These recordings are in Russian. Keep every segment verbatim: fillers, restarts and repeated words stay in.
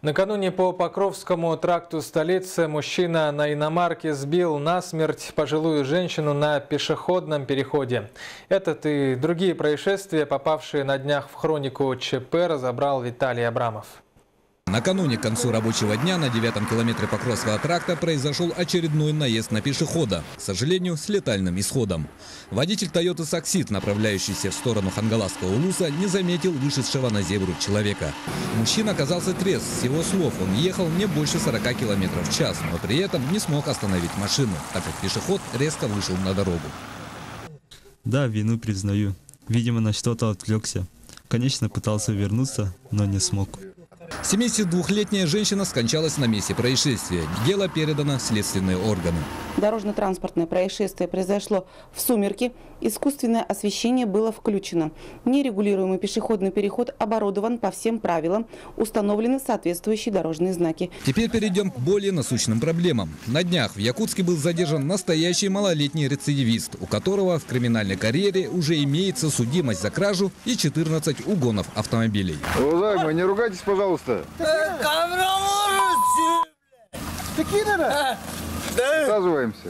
Накануне по Покровскому тракту столицы мужчина на иномарке сбил насмерть пожилую женщину на пешеходном переходе. Этот и другие происшествия, попавшие на днях в хронику ЧП, разобрал Виталий Абрамов. Накануне к концу рабочего дня на девятом километре Покровского тракта произошел очередной наезд на пешехода, к сожалению, с летальным исходом. Водитель Toyota Саксид, направляющийся в сторону Хангаласского улуса, не заметил вышедшего на зебру человека. Мужчина оказался трезв, с его слов он ехал не больше сорока километров в час, но при этом не смог остановить машину, так как пешеход резко вышел на дорогу. Да, вину признаю. Видимо, на что-то отвлекся. Конечно, пытался вернуться, но не смог. семидесятидвухлетняя женщина скончалась на месте происшествия. Дело передано в следственные органы. Дорожно-транспортное происшествие произошло в сумерки. Искусственное освещение было включено. Нерегулируемый пешеходный переход оборудован по всем правилам. Установлены соответствующие дорожные знаки. Теперь перейдем к более насущным проблемам. На днях в Якутске был задержан настоящий малолетний рецидивист, у которого в криминальной карьере уже имеется судимость за кражу и четырнадцать угонов автомобилей. Уважаемые, не ругайтесь, пожалуйста. Присаживаемся.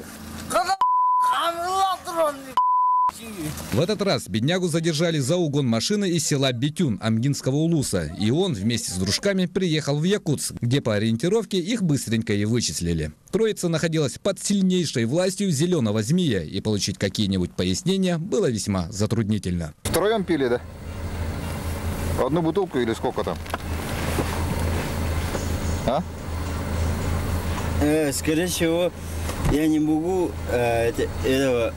В этот раз беднягу задержали за угон машины из села Битюн Амгинского улуса. И он вместе с дружками приехал в Якутск, где по ориентировке их быстренько и вычислили. Троица находилась под сильнейшей властью зеленого змея, и получить какие-нибудь пояснения было весьма затруднительно. Втроем пили, да? Одну бутылку или сколько там? А? Э, скорее всего, я не могу э, это, этого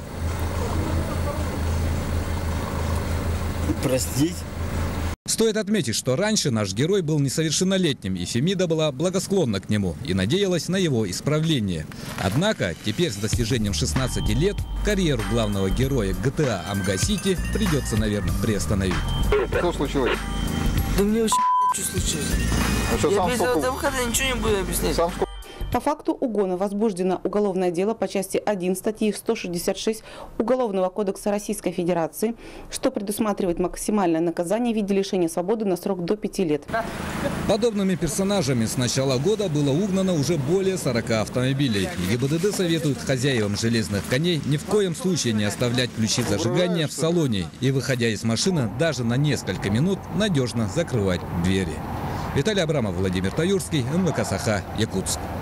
простить. Стоит отметить, что раньше наш герой был несовершеннолетним, и Фемида была благосклонна к нему и надеялась на его исправление. Однако теперь с достижением шестнадцати лет карьеру главного героя джи ти эй Амга-Сити придется, наверное, приостановить. Что случилось? Да мне вообще что случилось? Ну, что, Я сам без сколько... этого выхода ничего не буду объяснять. Сам сколько... По факту угона возбуждено уголовное дело по части один статьи сто шестьдесят шесть Уголовного кодекса Российской Федерации, что предусматривает максимальное наказание в виде лишения свободы на срок до пяти лет. Подобными персонажами с начала года было угнано уже более сорока автомобилей. И ГИБДД советует хозяевам железных коней ни в коем случае не оставлять ключи зажигания в салоне и, выходя из машины, даже на несколько минут надежно закрывать двери. Виталий Абрамов, Владимир Таюрский, МВК Саха, Якутск.